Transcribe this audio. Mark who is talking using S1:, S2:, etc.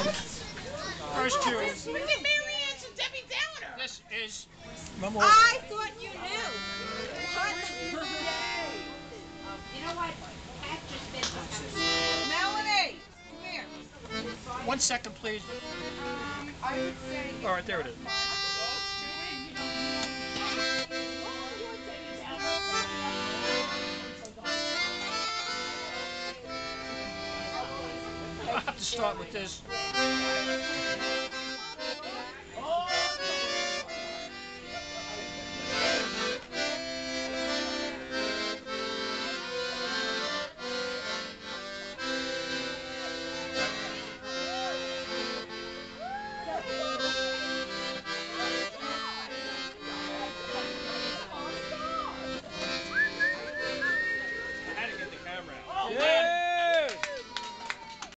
S1: First two.
S2: Look at Mary Ann's and Debbie Downer.
S1: This is Memo.
S2: I thought you knew. What?
S3: You know what? Pat just been
S2: Melanie, come here.
S1: 1 second, please.
S2: I would say.
S1: All right, there it is. I have to start with this.